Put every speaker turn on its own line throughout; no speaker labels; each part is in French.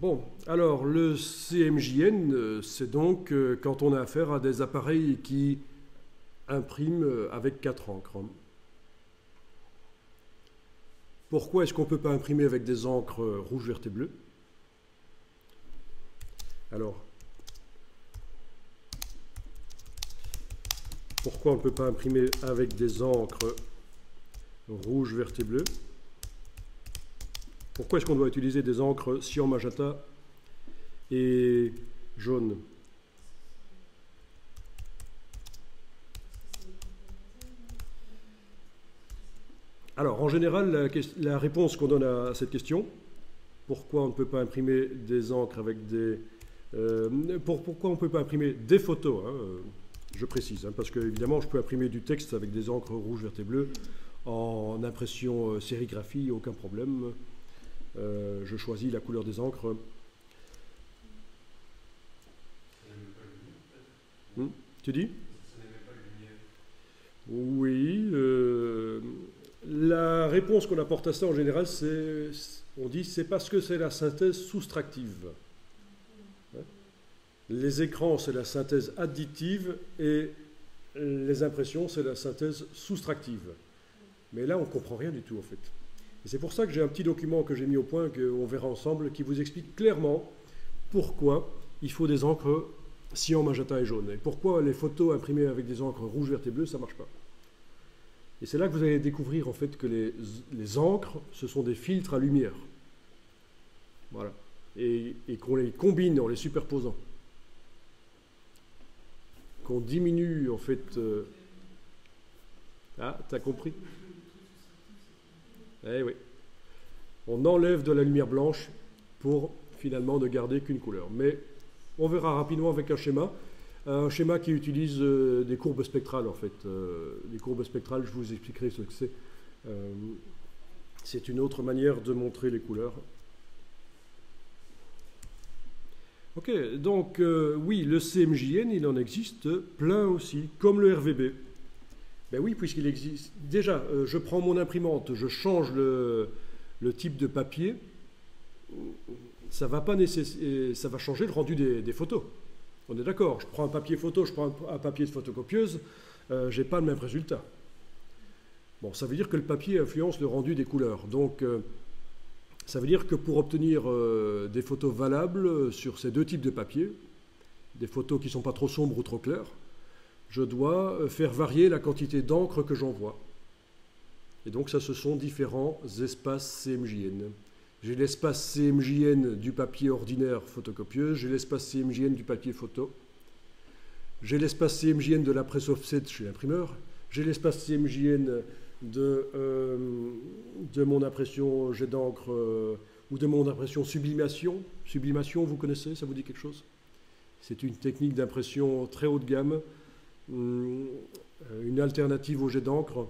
Bon, alors le CMJN, c'est donc quand on a affaire à des appareils qui impriment avec 4 encres. Pourquoi est-ce qu'on ne peut pas imprimer avec des encres rouge, vert et bleu? Alors, pourquoi on ne peut pas imprimer avec des encres rouge, vert et bleu? Pourquoi est-ce qu'on doit utiliser des encres cyan, magenta et jaune? Alors, en général, la réponse qu'on donne à cette question, pourquoi on ne peut pas imprimer des encres avec des... pourquoi on ne peut pas imprimer des photos, hein, je précise, hein, parce que évidemment, je peux imprimer du texte avec des encres rouge, vert et bleu en impression sérigraphie, aucun problème. Je choisis la couleur des encres. Tu dis? Oui. La réponse qu'on apporte à ça en général, c'est, on dit, c'est parce que c'est la synthèse soustractive. Les écrans, c'est la synthèse additive et les impressions, c'est la synthèse soustractive. Mais là, on ne comprend rien du tout, en fait. Et c'est pour ça que j'ai un petit document que j'ai mis au point, qu'on verra ensemble, qui vous explique clairement pourquoi il faut des encres cyan, magenta et jaune. Et pourquoi les photos imprimées avec des encres rouge, vert et bleu, ça ne marche pas. Et c'est là que vous allez découvrir, en fait, que les encres, ce sont des filtres à lumière. Voilà. Et qu'on les combine en les superposant. Qu'on diminue, en fait... Ah, t'as compris? Eh oui. On enlève de la lumière blanche pour finalement ne garder qu'une couleur. Mais on verra rapidement avec un schéma qui utilise des courbes spectrales en fait. Les courbes spectrales, je vous expliquerai ce que c'est. C'est une autre manière de montrer les couleurs. Ok, donc oui, le CMJN, il en existe plein aussi, comme le RVB. Ben oui, puisqu'il existe. Déjà, je prends mon imprimante, je change le type de papier, ça va changer le rendu des photos. On est d'accord, je prends un papier photo, je prends un papier de photocopieuse, je n'ai pas le même résultat. Bon, ça veut dire que le papier influence le rendu des couleurs. Donc, ça veut dire que pour obtenir des photos valables sur ces deux types de papier, des photos qui ne sont pas trop sombres ou trop claires, je dois faire varier la quantité d'encre que j'envoie. Et donc ça, ce sont différents espaces CMJN. J'ai l'espace CMJN du papier ordinaire photocopieuse, j'ai l'espace CMJN du papier photo, j'ai l'espace CMJN de la presse offset chez l'imprimeur, j'ai l'espace CMJN de mon impression jet d'encre ou de mon impression sublimation. Sublimation, vous connaissez, ça vous dit quelque chose? C'est une technique d'impression très haut de gamme, une alternative au jet d'encre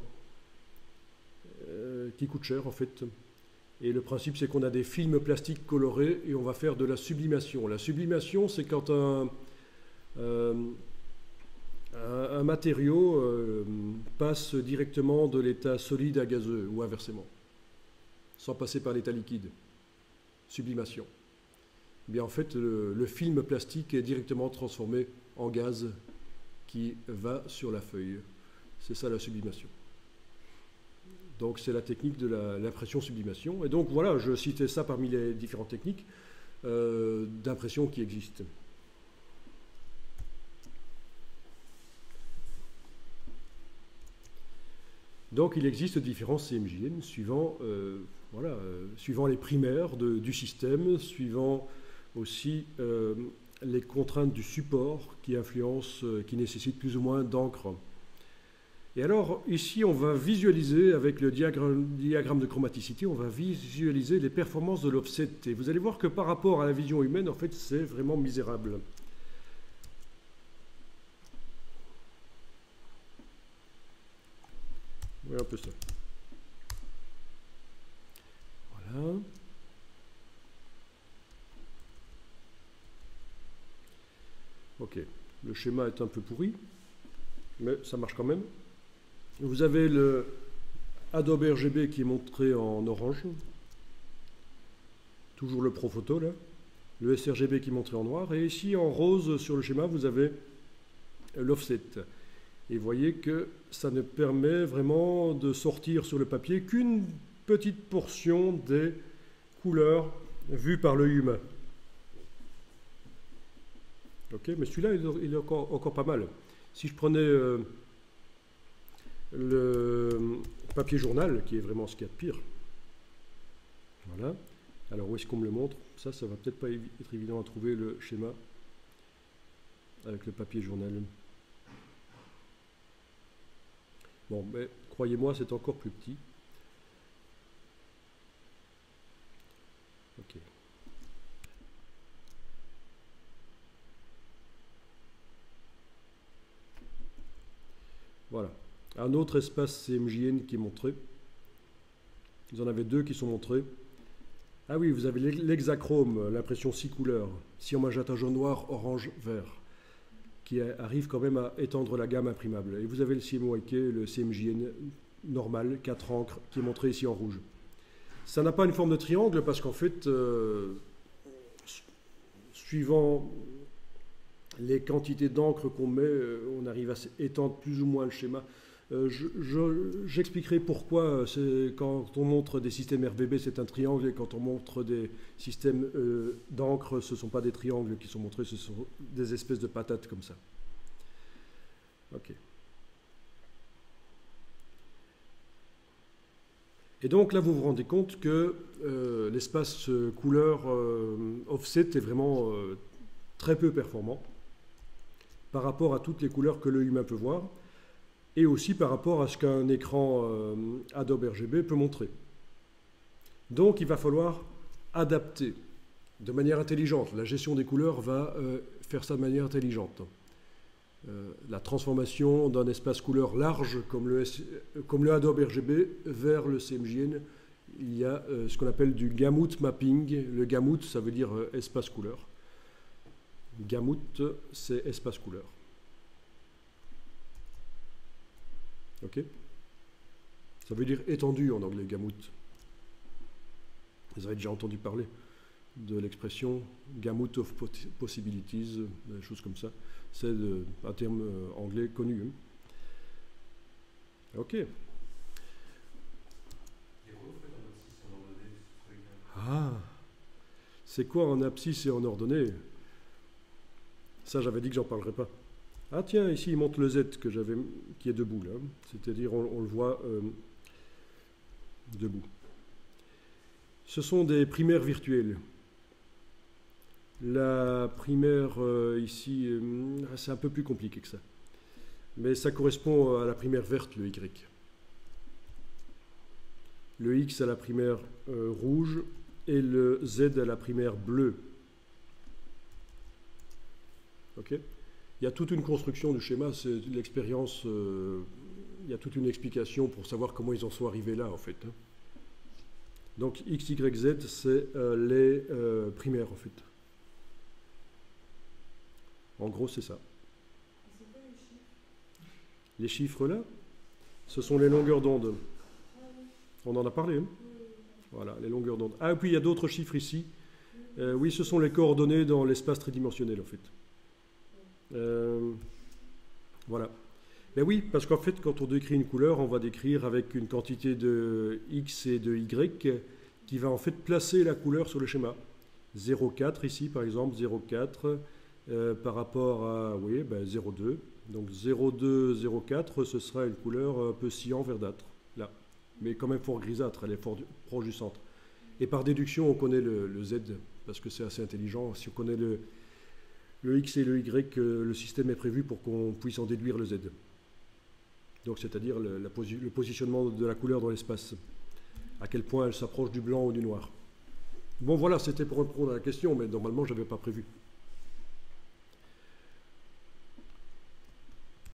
qui coûte cher en fait. Et le principe c'est qu'on a des films plastiques colorés et on va faire de la sublimation. La sublimation c'est quand un matériau passe directement de l'état solide à gazeux ou inversement, sans passer par l'état liquide. Sublimation. Eh bien en fait le film plastique est directement transformé en gaz qui va sur la feuille. C'est ça la sublimation. Donc c'est la technique de l'impression sublimation. Et donc voilà, je citais ça parmi les différentes techniques d'impression qui existent. Donc il existe différents CMJN suivant, suivant les primaires du système, suivant aussi les contraintes du support qui influencent, qui nécessitent plus ou moins d'encre. Et alors, ici, on va visualiser, avec le diagramme de chromaticité, on va visualiser les performances de l'offset. Et vous allez voir que par rapport à la vision humaine, en fait, c'est vraiment misérable. Voilà un peu ça. Voilà. Ok, le schéma est un peu pourri, mais ça marche quand même. Vous avez le Adobe RGB qui est montré en orange, toujours le Profoto là. le sRGB qui est montré en noir, et ici en rose sur le schéma, vous avez l'offset. Et vous voyez que ça ne permet vraiment de sortir sur le papier qu'une petite portion des couleurs vues par l'œil humain. Ok, mais celui-là, il est encore pas mal. Si je prenais le papier journal, qui est vraiment ce qu'il y a de pire, voilà. Alors où est-ce qu'on me le montre? Ça va peut-être pas être évident à trouver le schéma avec le papier journal. Bon, mais croyez-moi, c'est encore plus petit. Ok. Voilà. Un autre espace CMJN qui est montré. Vous en avez deux qui sont montrés. Ah oui, vous avez l'hexachrome, l'impression 6 couleurs. Cyan, magenta, jaune, noir, orange, vert, qui arrive quand même à étendre la gamme imprimable. Et vous avez le CMYK, le CMJN normal, 4 encres, qui est montré ici en rouge. Ça n'a pas une forme de triangle parce qu'en fait, suivant les quantités d'encre qu'on met, on arrive à étendre plus ou moins le schéma. J'expliquerai pourquoi quand on montre des systèmes RVB c'est un triangle, et quand on montre des systèmes d'encre ce ne sont pas des triangles qui sont montrés, ce sont des espèces de patates comme ça. Ok. Et donc là vous vous rendez compte que l'espace couleur offset est vraiment très peu performant par rapport à toutes les couleurs que l'œil humain peut voir, et aussi par rapport à ce qu'un écran Adobe RGB peut montrer. Donc il va falloir adapter de manière intelligente. La gestion des couleurs va faire ça de manière intelligente. La transformation d'un espace couleur large comme le Adobe RGB vers le CMJN, il y a ce qu'on appelle du gamut mapping. Le gamut, ça veut dire espace couleur. Gamut, c'est espace couleur. Ok? Ça veut dire étendu en anglais, gamut. Vous avez déjà entendu parler de l'expression gamut of possibilities, des choses comme ça. C'est un terme anglais connu. Hein? Ok. Ah, c'est quoi en abscisse et en ordonnée? Ça, j'avais dit que j'en parlerais pas. Ah tiens, ici il montre le Z qui est debout là, c'est-à-dire on le voit debout. Ce sont des primaires virtuelles. La primaire ici, c'est un peu plus compliqué que ça. Mais ça correspond à la primaire verte, le Y. Le X à la primaire rouge et le Z à la primaire bleue. Ok ? Il y a toute une construction du schéma, c'est l'expérience, il y a toute une explication pour savoir comment ils en sont arrivés là en fait. Hein. Donc X, Y, Z, c'est les primaires en fait. En gros, c'est ça. Les chiffres là, ce sont les longueurs d'onde. On en a parlé. Hein. Voilà, les longueurs d'onde. Ah, et puis il y a d'autres chiffres ici. Oui, ce sont les coordonnées dans l'espace tridimensionnel en fait. Voilà. Mais oui, parce qu'en fait, quand on décrit une couleur, on va décrire avec une quantité de X et de Y qui va en fait placer la couleur sur le schéma. 0,4 ici, par exemple, 0,4 par rapport à 0,2. Donc 0,2, 0,4, ce sera une couleur un peu cyan verdâtre, là. Mais quand même fort grisâtre, elle est fort proche du centre. Et par déduction, on connaît le Z, parce que c'est assez intelligent. Si on connaît le X et le Y, le système est prévu pour qu'on puisse en déduire le Z. Donc c'est-à-dire le positionnement de la couleur dans l'espace. À quel point elle s'approche du blanc ou du noir. Bon voilà, c'était pour répondre à la question, mais normalement je n'avais pas prévu.